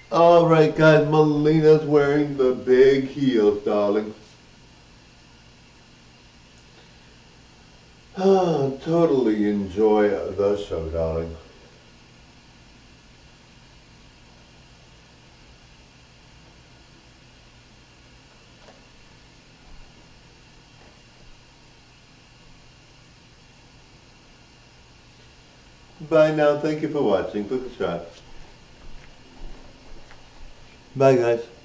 Alright guys, Melina's wearing the big heels, darling. Totally enjoy the show, darling. Bye now, thank you for watching. Quick shot. Bye guys.